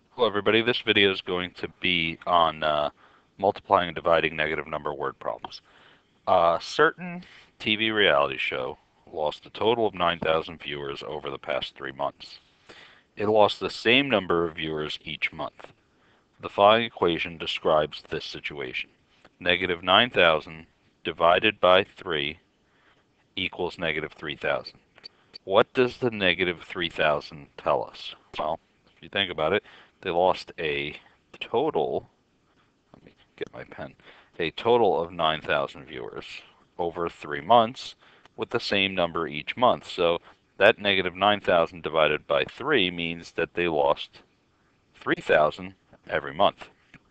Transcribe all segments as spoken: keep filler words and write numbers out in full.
Hello everybody, this video is going to be on uh, multiplying and dividing negative number word problems. A certain T V reality show lost a total of nine thousand viewers over the past three months. It lost the same number of viewers each month. The following equation describes this situation. Negative nine thousand divided by three equals negative three thousand. What does the negative three thousand tell us? Well, if you think about it, they lost a total, let me get my pen, a total of nine thousand viewers over three months with the same number each month. So that negative nine thousand divided by three means that they lost three thousand every month.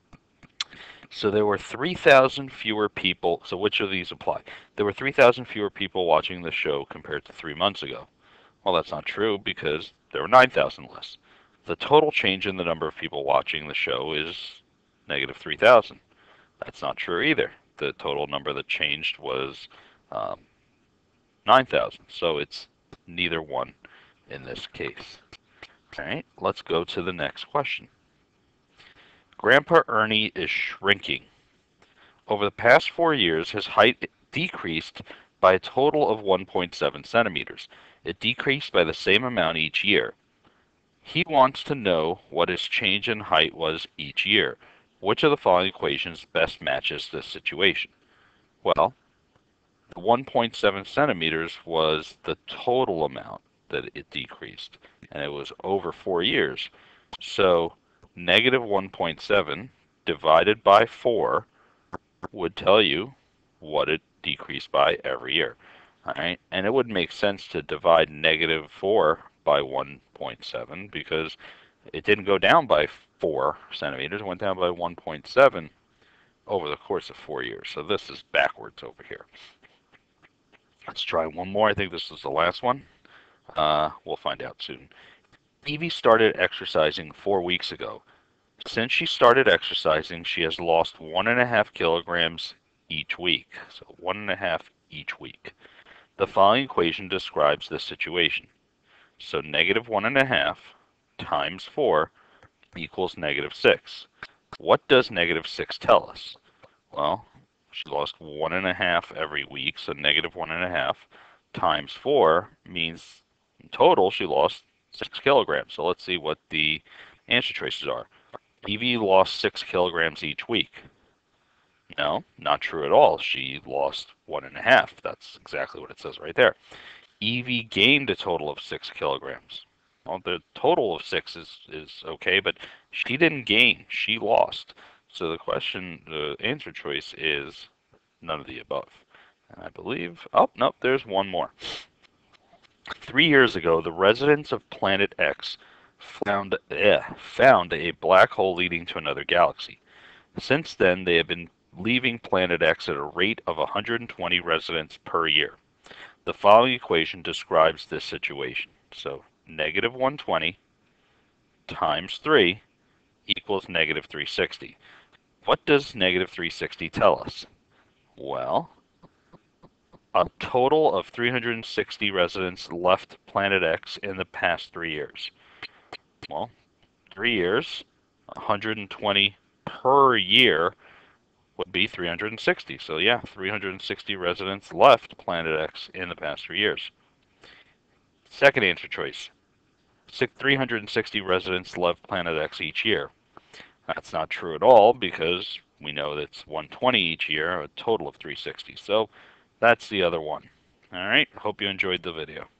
So there were three thousand fewer people. So which of these apply? There were three thousand fewer people watching the show compared to three months ago. Well, that's not true because there were nine thousand less. The total change in the number of people watching the show is negative three thousand. That's not true either. The total number that changed was um, nine thousand. So it's neither one in this case. All right, let's go to the next question. Grandpa Ernie is shrinking. Over the past four years, his height decreased by a total of one point seven centimeters. It decreased by the same amount each year. He wants to know what his change in height was each year. Which of the following equations best matches this situation? Well, the one point seven centimeters was the total amount that it decreased, and it was over four years. So negative one point seven divided by four would tell you what it decreased by every year. All right, and it would make sense to divide negative four by one point seven because it didn't go down by four centimeters, it went down by one point seven over the course of four years. So this is backwards over here. Let's try one more. I think this is the last one. Uh, we'll find out soon. Evie started exercising four weeks ago. Since she started exercising, she has lost one and a half kilograms each week. So one and a half each week. The following equation describes this situation. So negative one and a half times four equals negative six. What does negative six tell us? Well, she lost one and a half every week, so negative one and a half times four means in total she lost six kilograms. So let's see what the answer choices are. Evie lost six kilograms each week. No, not true at all. She lost one and a half. That's exactly what it says right there. Evie gained a total of six kilograms. Well, the total of six is, is okay, but she didn't gain. She lost. So the question, the answer choice is none of the above. And I believe, oh, nope, there's one more. Three years ago, the residents of Planet X found, eh, found a black hole leading to another galaxy. Since then, they have been leaving Planet X at a rate of one hundred twenty residents per year. The following equation describes this situation. So negative one hundred twenty times three equals negative three hundred sixty. What does negative three hundred sixty tell us? Well, a total of three hundred sixty residents left Planet X in the past three years. Well, three years, one hundred twenty per year would be three hundred sixty. So yeah, three hundred sixty residents left Planet X in the past three years. Second answer choice, three hundred sixty residents left Planet X each year. That's not true at all because we know that's one hundred twenty each year, a total of three hundred sixty. So that's the other one. All right, hope you enjoyed the video.